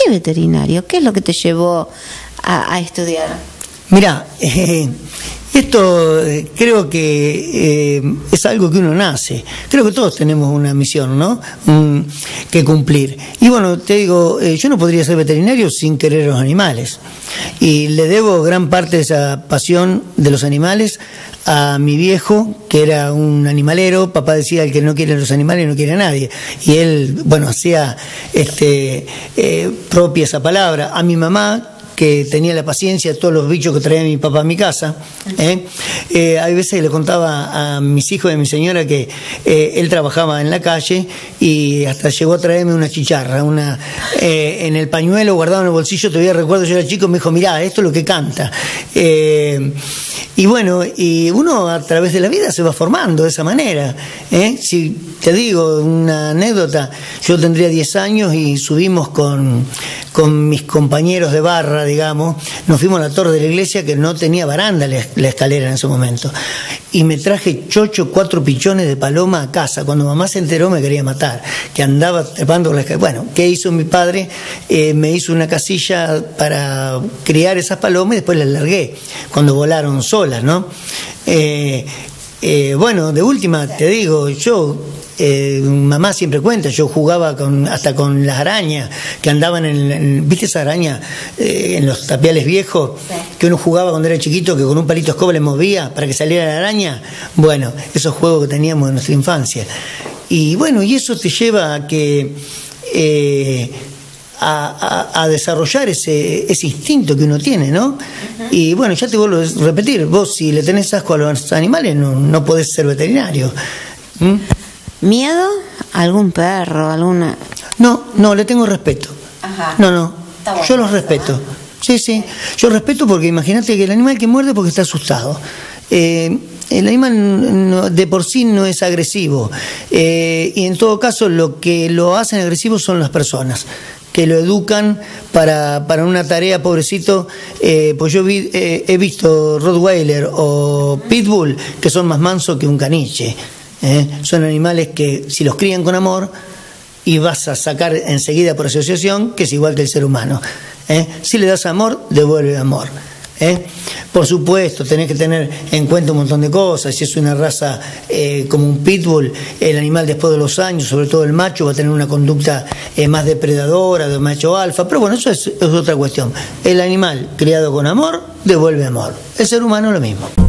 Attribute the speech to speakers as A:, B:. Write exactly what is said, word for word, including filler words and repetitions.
A: qué veterinario? ¿Qué es lo que te llevó a, a estudiar?
B: Mirá, eh, esto eh, creo que eh, es algo que uno nace. Creo que todos tenemos una misión, ¿no? Um, que cumplir. Y bueno, te digo, eh, yo no podría ser veterinario sin querer a los animales. Y le debo gran parte de esa pasión de los animales a mi viejo, que era un animalero. Papá decía, el que no quiere a los animales no quiere a nadie. Y él, bueno, hacía este, eh, propia esa palabra. A mi mamá, que tenía la paciencia de todos los bichos que traía mi papá a mi casa. ¿eh? Eh, hay veces le contaba a mis hijos y a mi señora que eh, él trabajaba en la calle y hasta llegó a traerme una chicharra, una eh, en el pañuelo guardado en el bolsillo. Todavía recuerdo, yo era chico, me dijo, mirá, esto es lo que canta. Eh, y bueno, y uno a través de la vida se va formando de esa manera. ¿eh? Si te digo una anécdota, yo tendría diez años y subimos con, con mis compañeros de barra, digamos, nos fuimos a la torre de la iglesia que no tenía baranda la, la escalera en ese momento. Y me traje chocho, cuatro pichones de paloma a casa. Cuando mamá se enteró me quería matar, que andaba trepando la escalera. Bueno, ¿qué hizo mi padre? Eh, me hizo una casilla para criar esas palomas y después las largué, cuando volaron solas, ¿no? Eh, eh, bueno, de última, te digo, yo... Eh, mamá siempre cuenta, yo jugaba con, hasta con las arañas que andaban en, en ¿viste esa araña eh, en los tapiales viejos? Sí. Que uno jugaba cuando era chiquito, que con un palito escoba le movía para que saliera la araña. Bueno, esos juegos que teníamos en nuestra infancia. Y bueno, y eso te lleva a que eh, a, a, a desarrollar ese, ese instinto que uno tiene, ¿no? Uh-huh. Y bueno, ya te vuelvo a repetir, vos si le tenés asco a los animales no, no podés ser veterinario. ¿Mm?
A: ¿Miedo a algún perro, alguna...?
B: No, no, le tengo respeto.
A: Ajá.
B: No, no,
A: bueno,
B: yo los respeto. ¿eh? Sí, sí, yo respeto porque imagínate que el animal que muerde porque está asustado. Eh, el animal no, de por sí no es agresivo. Eh, y en todo caso lo que lo hacen agresivo son las personas, que lo educan para, para una tarea, pobrecito. Eh, pues yo vi, eh, he visto Rottweiler o Pitbull que son más mansos que un caniche. ¿Eh? Son animales que si los crían con amor y vas a sacar enseguida por asociación que es igual que el ser humano. ¿Eh? Si le das amor, devuelve amor. ¿Eh? Por supuesto, tenés que tener en cuenta un montón de cosas. Si es una raza eh, como un pitbull, el animal después de los años, sobre todo el macho, va a tener una conducta eh, más depredadora, de macho alfa, pero bueno, eso es, es otra cuestión. El animal criado con amor devuelve amor. El ser humano lo mismo.